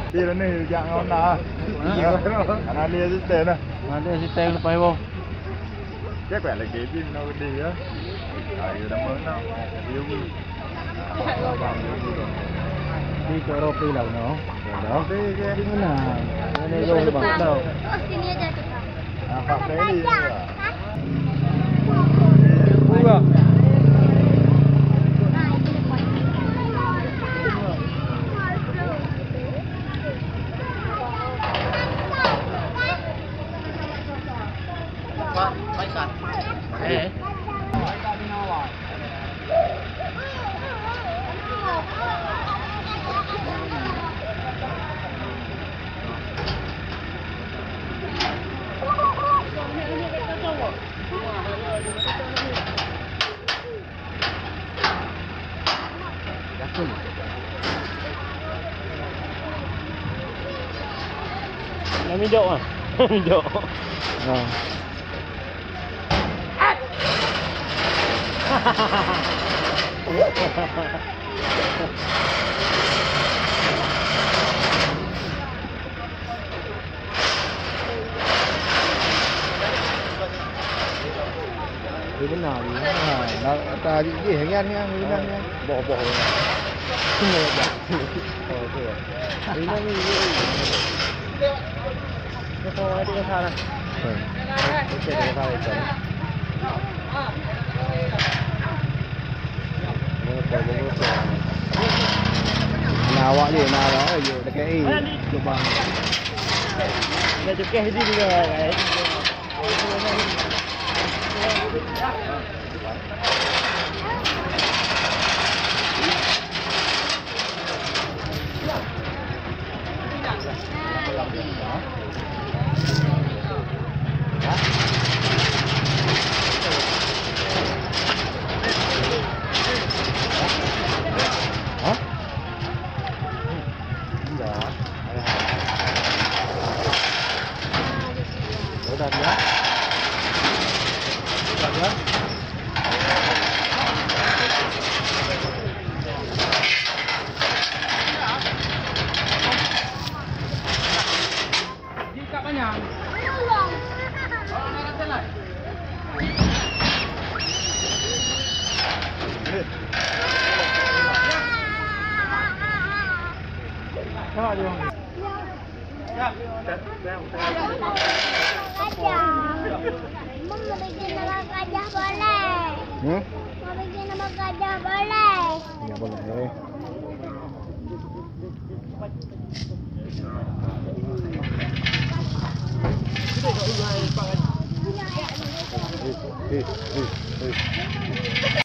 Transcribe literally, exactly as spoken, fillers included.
Dia ni jangan nak. Karena dia sistem dah. Ada sistem lepas bawah. Chắc phải là cái gì nó đi á. Ai đã mới nó. Yêu đi. Đi ke Eropa lah no. Đó đi cái Di mana? Mana jauh bang tahu. Oh, sini aja kita. apa ini. Buka. Nah, ini depan. Pak, Faisal. Eh. Nak minjok ah. Minjok. Ha. Dia benar dia. Ha, nak tadi dia harian ni hang benar ni. Bawa-bawa ni. Semua dah. Oh, tu. Ini ni. Cái cô ấy đi cái sao này? Ừ. Cái chuyện cái sao này chuẩn. Nào gọi gì nào đó ở dưới cái y chụp bằng. Để chụp cái gì bây giờ này. Udah ya. Udah ya. Jika banyak. Orang nak jalan. Sao đi không? Ya. Gajah. Mama bikin nama gajah boleh. Hmm? Mau bikin nama gajah boleh. Ya boleh. Eh, eh, eh, eh.